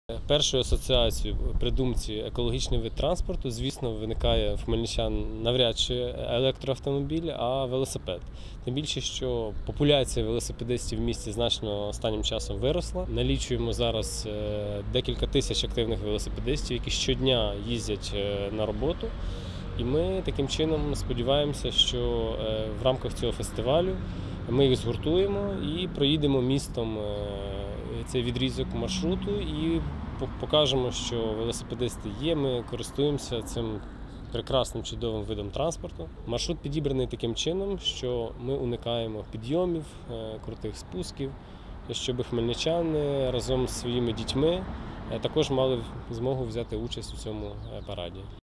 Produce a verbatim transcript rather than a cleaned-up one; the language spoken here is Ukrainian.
Першою асоціацією при думці екологічний вид транспорту, звісно, виникає в хмельничан навряд чи електроавтомобіль, а велосипед. Тим більше, що популяція велосипедистів в місті значно останнім часом виросла. Налічуємо зараз декілька тисяч активних велосипедистів, які щодня їздять на роботу. І ми таким чином сподіваємося, що в рамках цього фестивалю ми їх згуртуємо і проїдемо містом цей відрізок маршруту і покажемо, що велосипедисти є, ми користуємося цим прекрасним, чудовим видом транспорту. Маршрут підібраний таким чином, що ми уникаємо підйомів, крутих спусків, щоб хмельничани разом з своїми дітьми також мали змогу взяти участь у цьому параді.